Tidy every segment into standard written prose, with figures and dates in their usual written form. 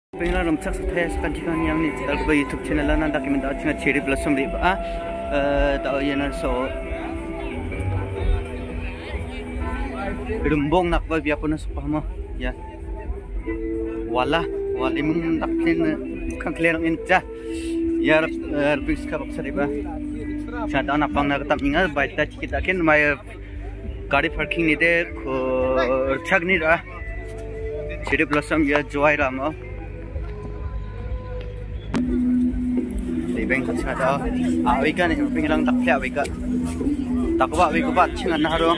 Pengen romcak saya sekarang jika yang ni kita ke YouTube channel lah nanti kita minta cina cherry blossom ni tahu ya so rumbong nak buat biar pun supaya mah ya wala imam nak clean kan clear ini cah ya rupis kabak seriba saya nak pang nak tak ingat baik dah kita kan mai gari parking ni deh cak ni dah cherry blossom ya joy ramah Bengkat ada, awikan ni pengilang tak siap awikan, tak kuat awikan cengan haru,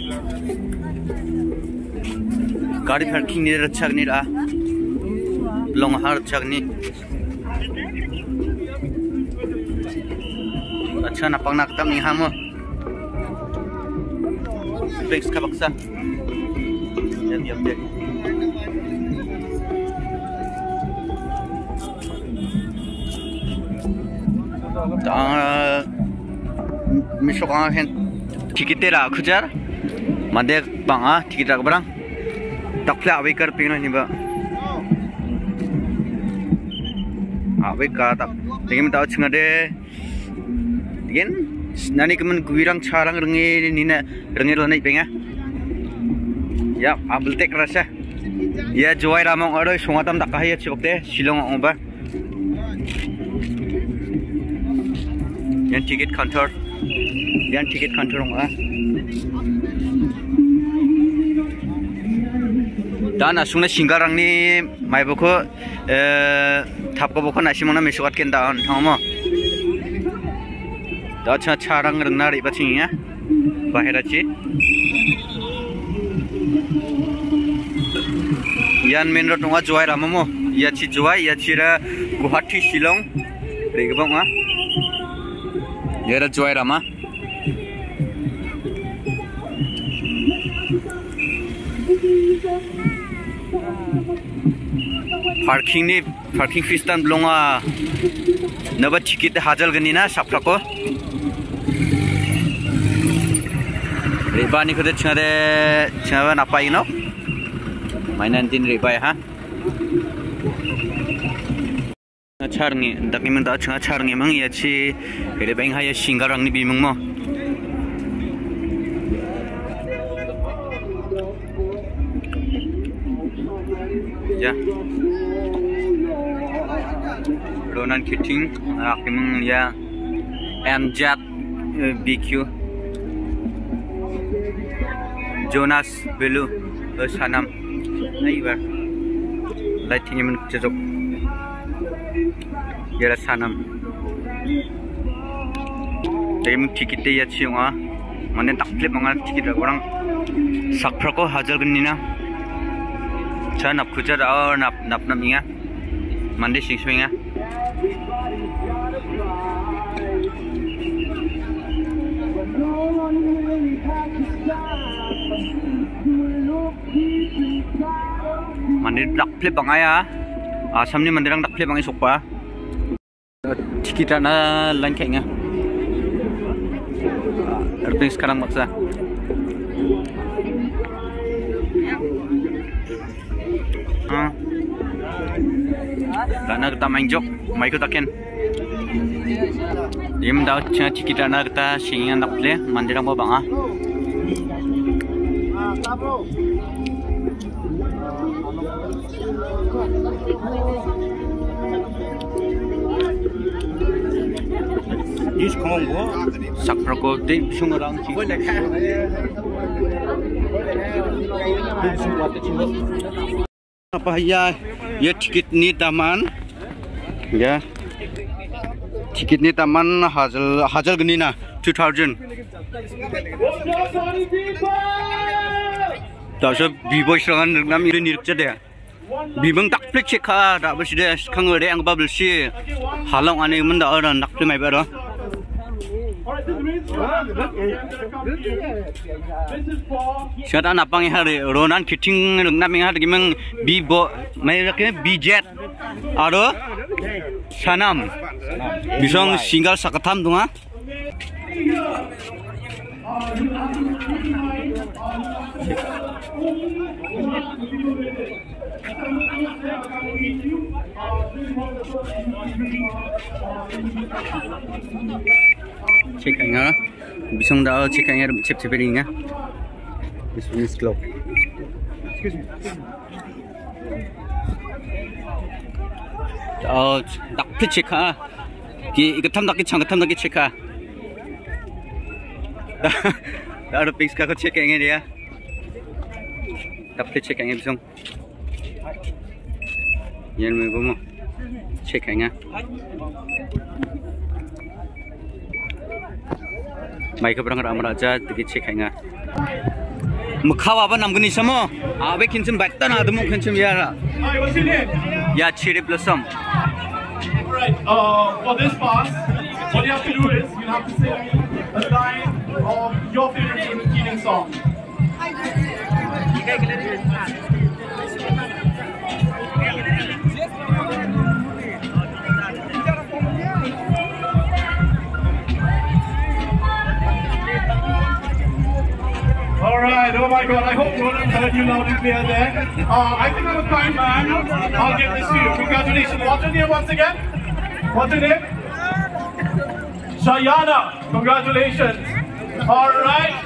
gari parking ni recak ni lah, long har recak ni, अच्छा ना पंगना कतम नहीं हम, bengkat kabak sah, jadi update. Misal orang hen tiket lah kujar, mana bang tiket tak berang, tak pelak awikar pengen ni ba, awikar tak, dengan tahu cuma deh, dengan nani kemen guirang carang rengi ni na rengi lana pengen, ya abel tek rasa, ya joy ramang orang semua tam tak kahaya cukup deh, silong orang ba. Yang tiket counter orang dan asungna singgarang ni mai boko thapko boko nasi mana mesukat kenda on thama da charang rengna ri baching ya bahera chi yan main road nga joy ramamo ya chi joy ya chira Guwahati Shillong ri gebang ya ada joy ramah parking fees tan belum nabat tiket hajal gani na sapra ko riba ni kuda cengade apa ino mainan tin riba ya ha charngi dak ni menda charngi mang ya chi ere bang ha ya singarang ni bimung mo ya Ronan Keating akimung ya Amjad BQ Jonas Belu Sanam aiba lighting men jejok ya Sanam dem tiket ya chiunga mane takplip mangal tiket orang sakpra ko hajal gnina cha nap khujar aur nap inga mande singswinga mande takplip bangaya asamni mandirang takplip bangai sokpa tiket na lain kayaknya erping sekarang maksa karena kita main jok mai ko taken dim daw tiket na kita singan nak play mandirang ba banga sakpra ko de sungarang chi apa ya tiket ni taman ya tiket ni taman hajal gini na 2000 dasar bibo serangan nam ini nirkja deh bibang tak plek cekha dak bersih kang ade ang babel si halong ane menda orang nak mai baro siapa napang hari Ronan Keating nak menghar gimeng bibo mai raknya bijet aro Sanam bisong single sakatam tunga Check nga bisong daw check nga chip nga this one is clock excuse me dak check ha ki iga tham dak check ha da pix ka check nga dia dak check nga bisong yan mo check nga mai ka berang ram raja tigi check nga mukhawa ba namguni samo abe kinchim batta na admu kinchim ya ya Cherry Blossom. Right, for this pass what you have to do is you have to sing a line of your favorite Keating song. Alright, oh my god, I hope Roland heard you loud and clear there. I think I'm a kind man. I'll give this to you. Congratulations. What's your name once again? What's your name? Shayana. Congratulations. Alright.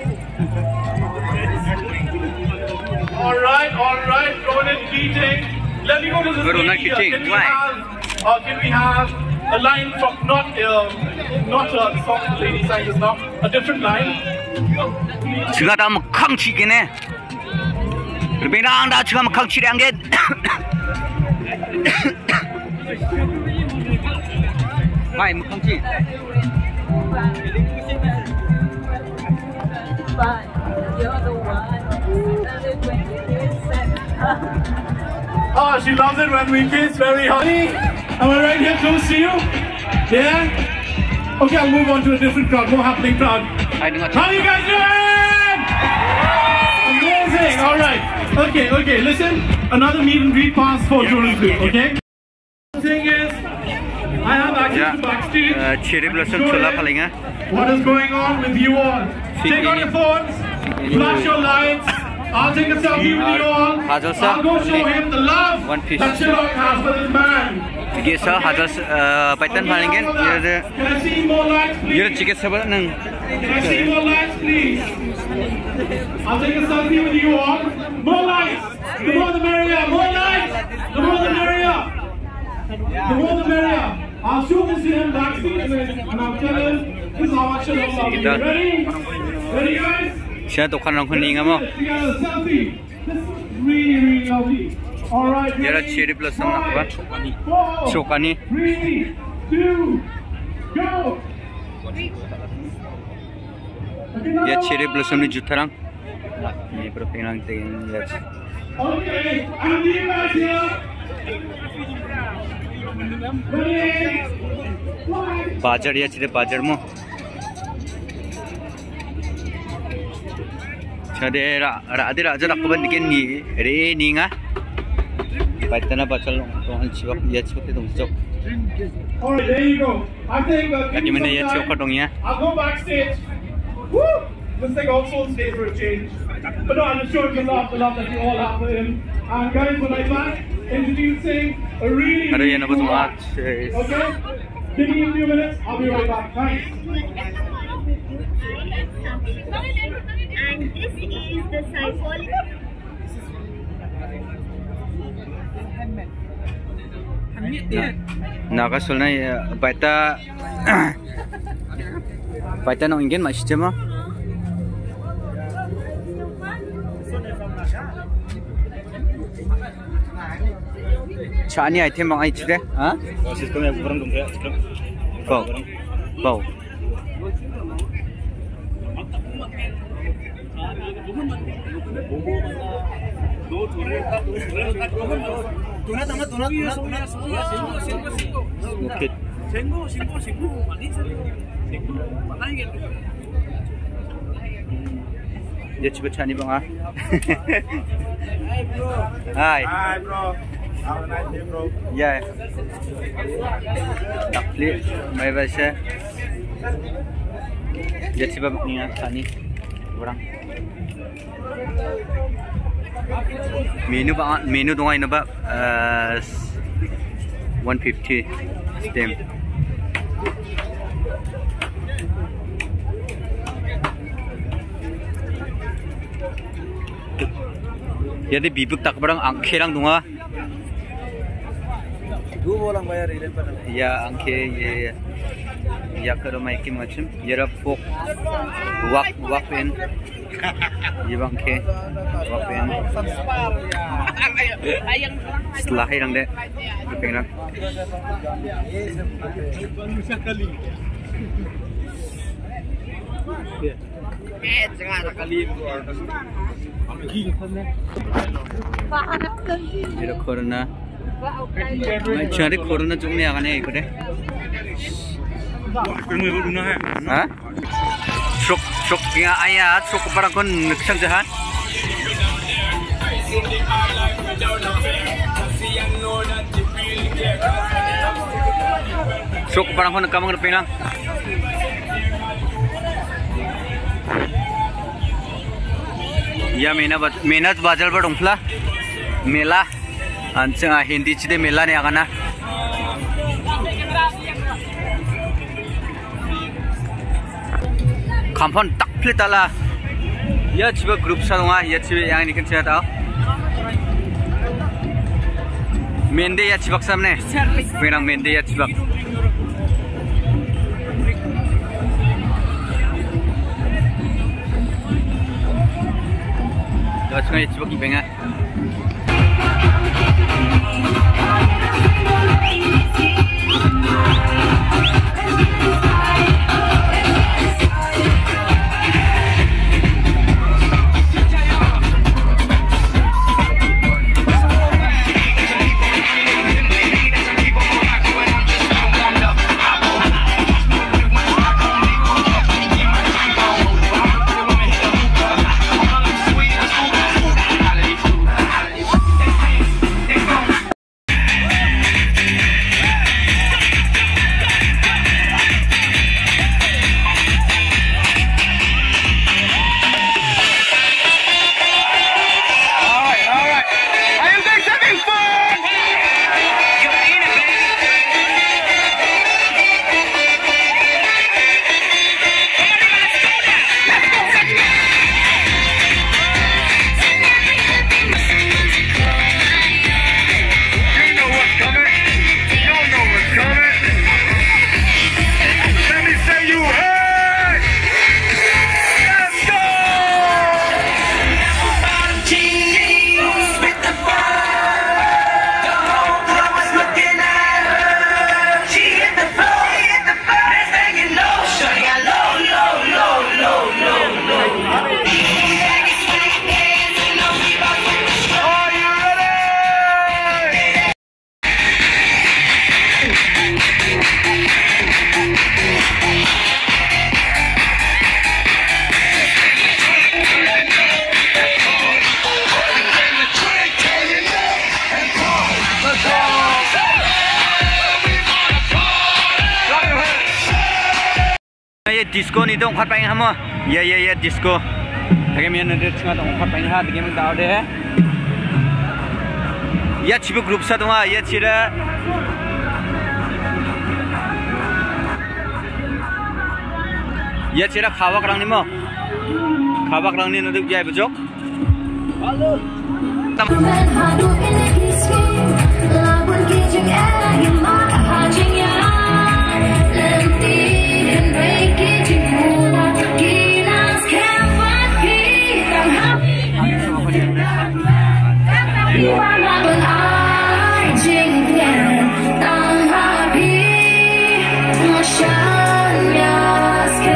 Alright, Roland Keating. Let me go to the stage here. Can we have a line from not the song the lady sang just now, a different line? Juga dah mekang cikin eh. Berbeda anda juga mekang cikin angget. Mai mekang cikin. Oh, she loves it when we kiss very honey. Am I right here close to you? Yeah? Okay, I'll move on to a different crowd, more happening crowd. How are you guys doing? Amazing, alright. Okay, listen. Another meet and greet pass for Jonas Group, okay? The thing is, I have access to backstage. Cherry Blossom chola palinga. What is going on with you all? Take out your phones, flash your lights. I'll take a selfie with you all. I'll go show him the love that Shillong has for this man. Okay, so Hajas Python palingan. Can I see more lights, please? You're chicken sabar nang. Can I see more lights, please? I'll take a selfie with you all. More lights. The more the merrier. More lights. The more the merrier. The more the merrier. I'll show this to him backstage and I'll tell him this is how much I love you. Ready? Ready, guys? Siya tukan lang kuning mo. Selfie. This is really lovely. All right. Yara Cherry Blossom na ba? Chokani. 3, 2, go. Ya Cherry Blossom ni jutarang. Ni berpengang dengan ya. Okay, and you guys here. Bajar ya Cherry Bajar mo. Chade Radhe Raja rakban diken ni re ni nga. Paitana bachal tong chibak ya chibak tong chok. Alright, there you go. I think I'll go backstage. Woo! This thing also stays for a change. But no, I'm sure you love the love that you all have for him. And guys, when I back, introducing a really cool act. Okay? Give me a few minutes, I'll be right back. Thanks. And this is the cycle. Nakasulna baita nong ingen masih mo. Chani item mang ai chide? Ha? Sistem yang kurang dong ya. Bau. Dia coba cari bang ah. Hi. Hi bro. Have a nice day bro. Yeah. Takli, may basa. Dia coba ni ah tani. Orang. Menu dong ay na ba? 150 stem. Jadi bibuk tak barang angkerang dunga. Dua orang bayar ini pada. Ya angke ya kalau maiki macam ya pok wak pen ya bangke wak pen setelah hirang deh pengen Jadi corona, cari corona cuma ni akan ikut deh. Hah? Sok yang ayat, sok barang kon ngeksang jahat. Sok barang kon kamu ngerti Ya menat bazar berdongfla, mela, ancang Hindi cide mela ni akan na. Kampung tak pelitala, ya coba grup sadonga, ya coba yang ini kan saya tahu. Mende ya coba samne, penang mende ya coba. Terus kan ya coba kipenga. Disco ni dong khat paing hamo ya disco thage mian ne thinga dong khat paing ha thage min daw de ya chibu group sa donga ya chira khawak rang ni mo khawak rang ni no duk jai bujok halo You are not an eye, Jing Tian, Tang Happy, Shan Yaske,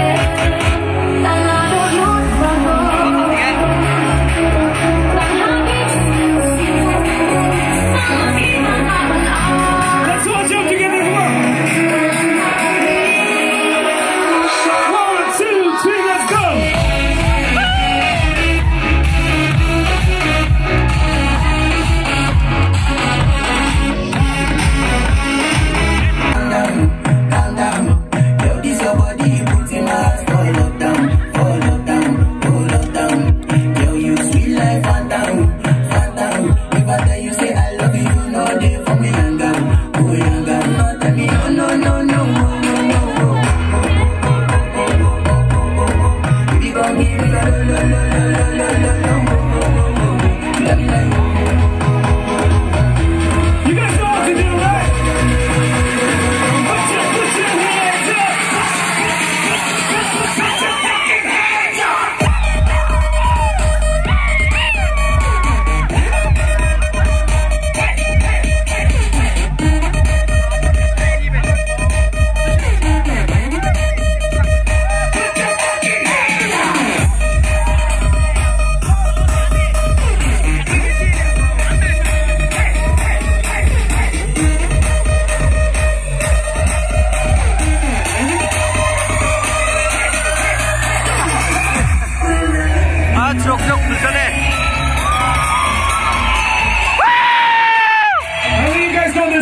let's watch up together. 1, 2, 3, let's go. If I tell you say I love you, no day for me, young girl.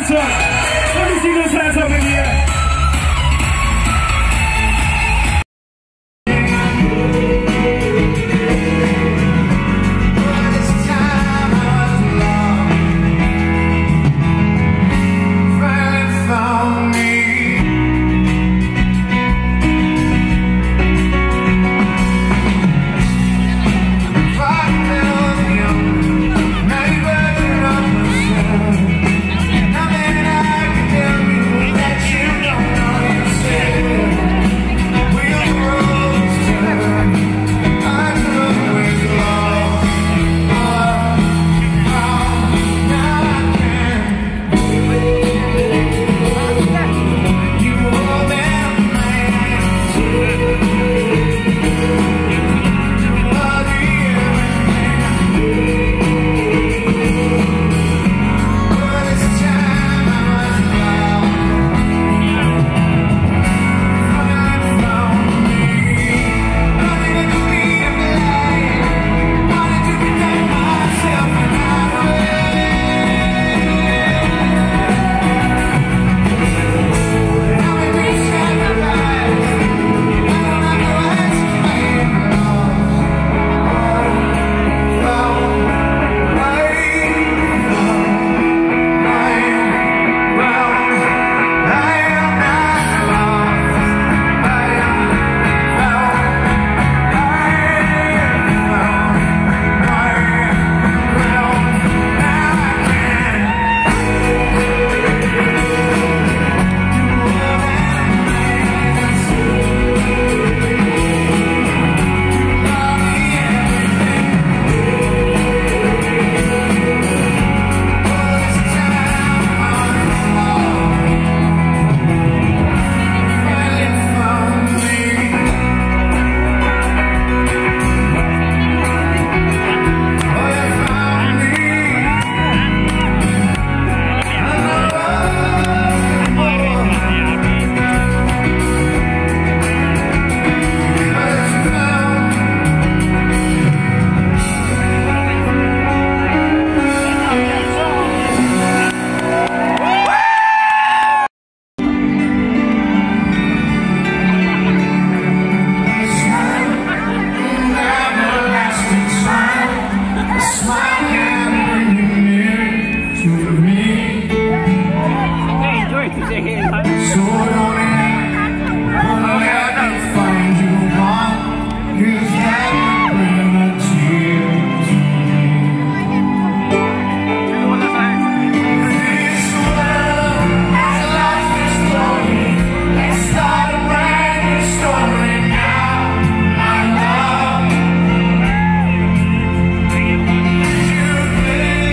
hands up. Let me see those hands up in the air.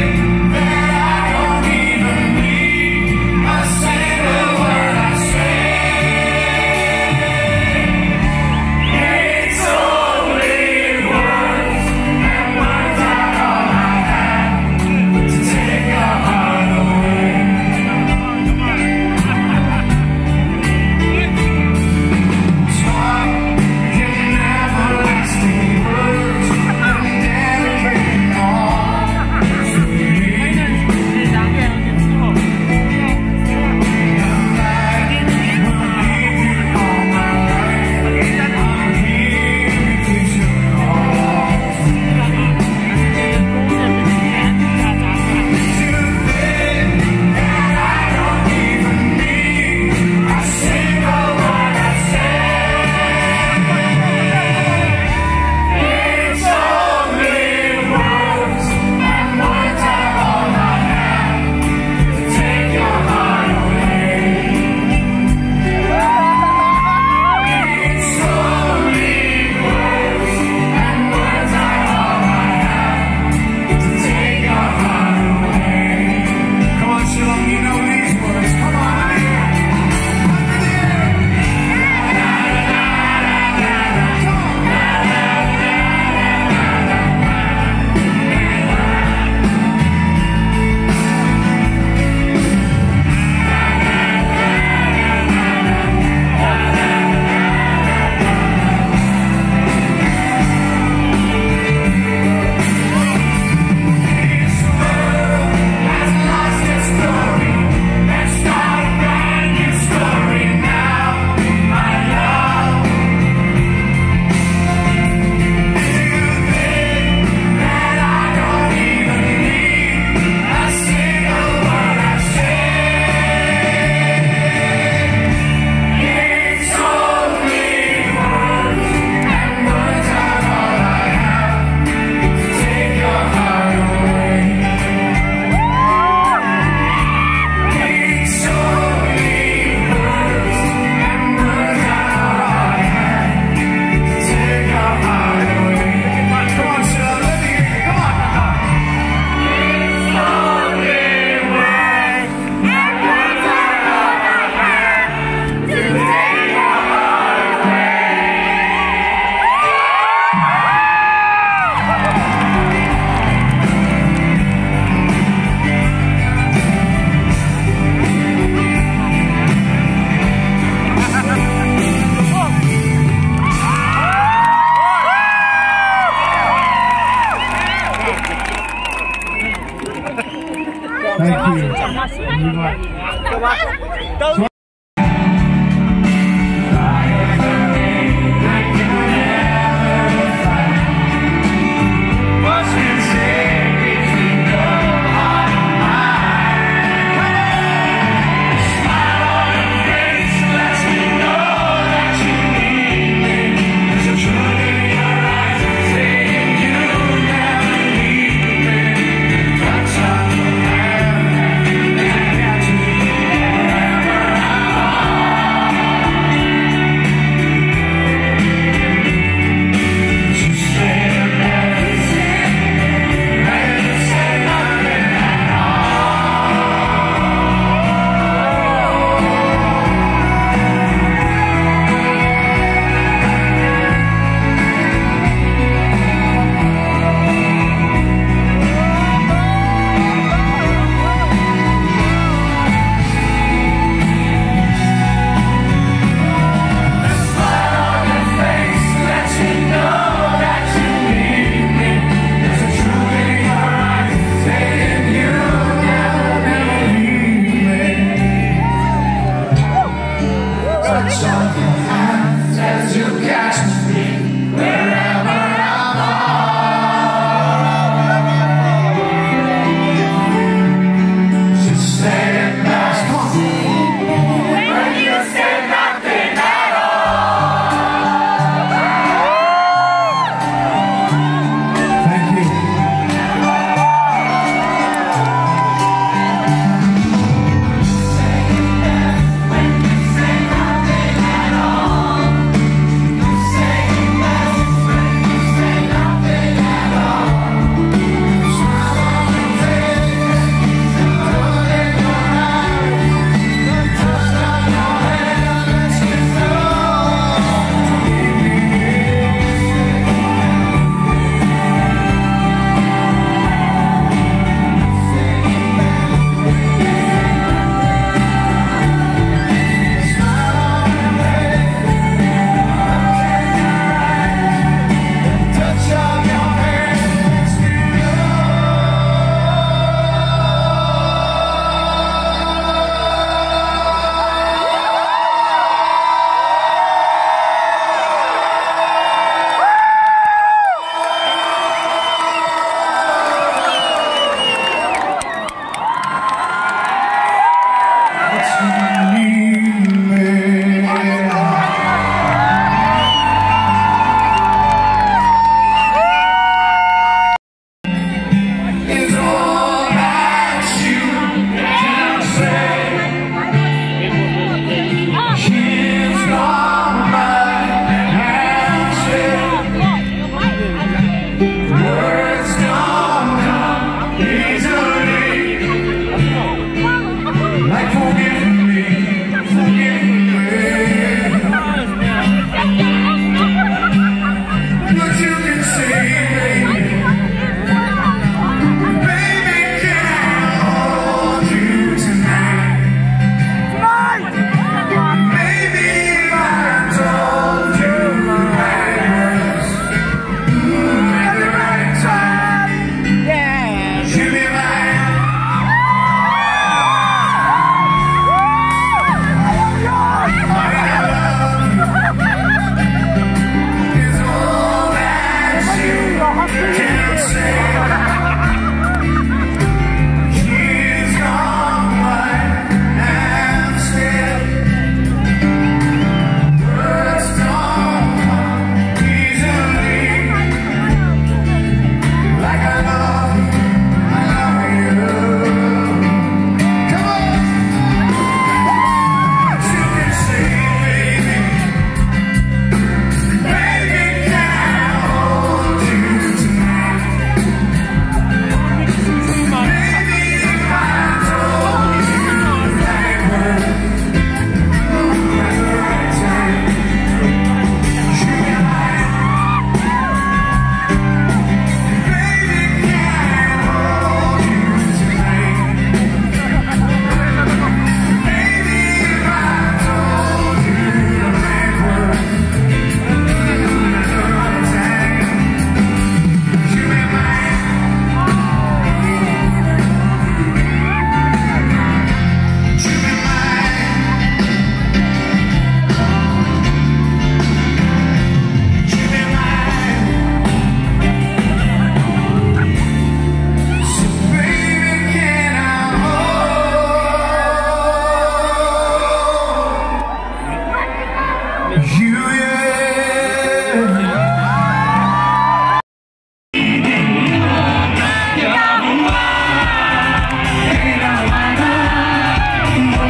Say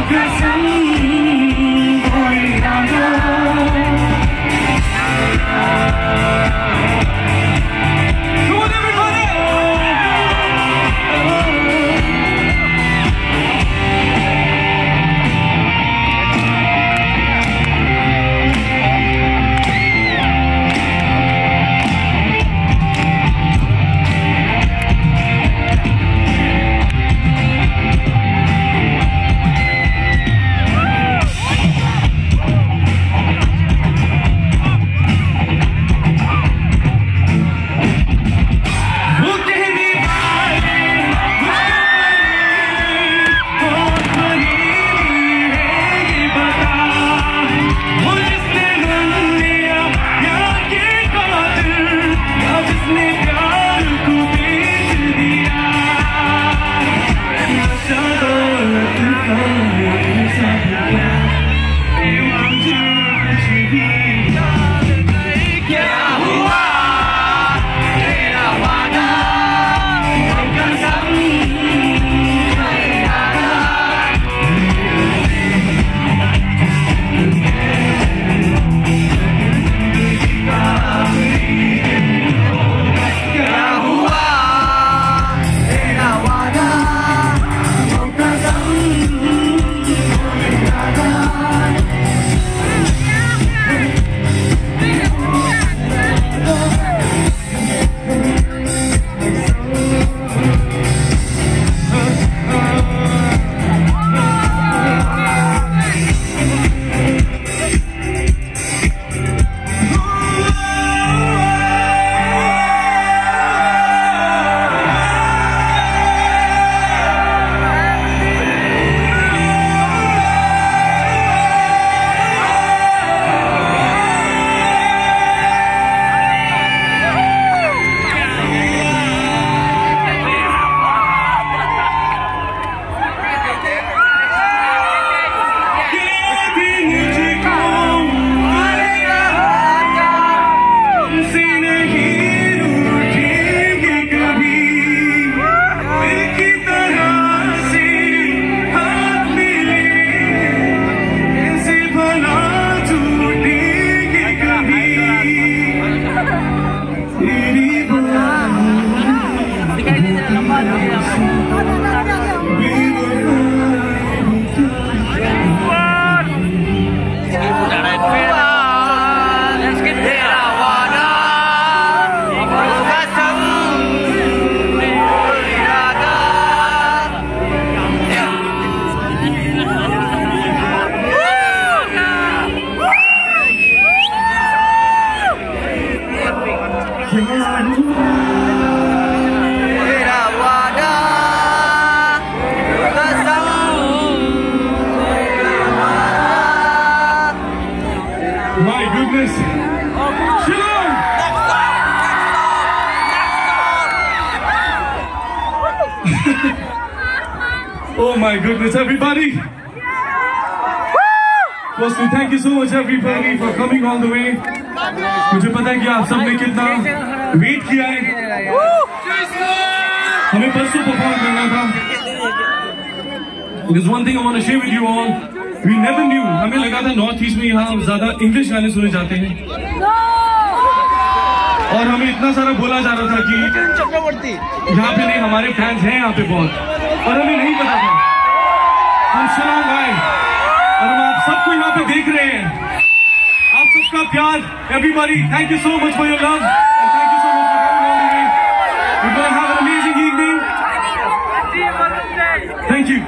Oh my goodness, everybody! Firstly, thank you so much everybody for coming all the way. मुझे पता है कि आप सबने कितना वेट किया है. हमें परसों परफॉर्म करना था. There's one thing I want to share with you all. We never knew. हमें लगा था नॉर्थ ईस्ट में यहाँ ज्यादा इंग्लिश गाने सुने जाते हैं. और हमें इतना सारा बोला जा रहा था कि यहाँ पे नहीं, हमारे फैंस हैं यहाँ पे बहुत. और हमें नहीं पता था. हम शिलांग आए और हम आप सबको यहाँ पे देख रहे हैं. आप सबका प्यार. Everybody, thank you so much for your love and thank you so much for coming all the way. We're going to have an amazing evening. Thank you.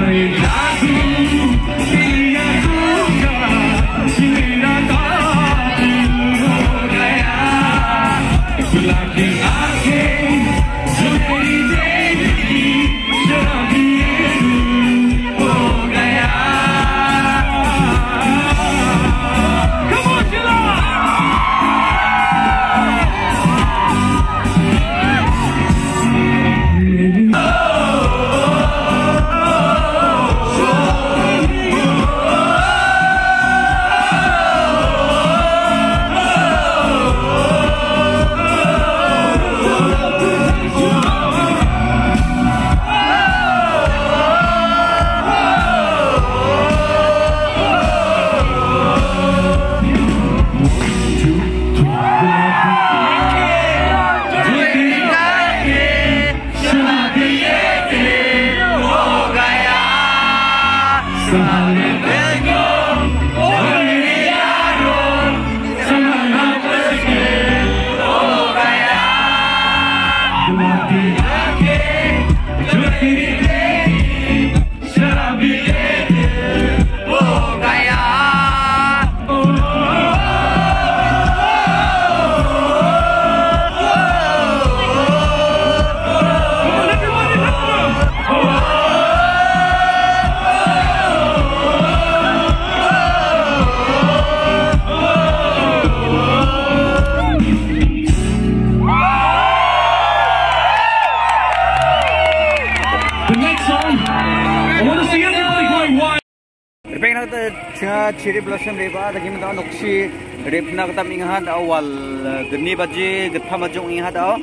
Cherry blossom reba lagi mentau noksi repna kata minghat awal geni baji getha majung ingat aw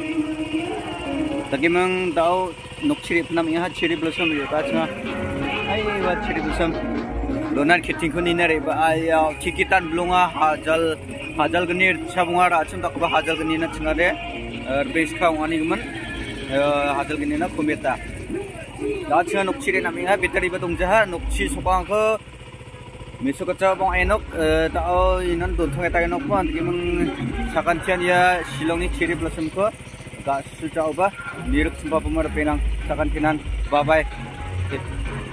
lagi mentau noksi repna minghat cherry blossom reba cuma ai wa cherry blossom donar keting ko nina reba ay cikitan blunga hajal geni sabunga racun tak ba hajal geni na cunga de base ka wani guman hajal geni na kumeta da cunga noksi re namingha betari ba dongjaha noksi sobang ko Misal kata bang enok, tau inan tuh thang etak enok pun, gimana sakan cian ya Shillong ni cherry blossom ko, gak susah ubah, diruk sumpah pemer penang sakan kinan, bye bye.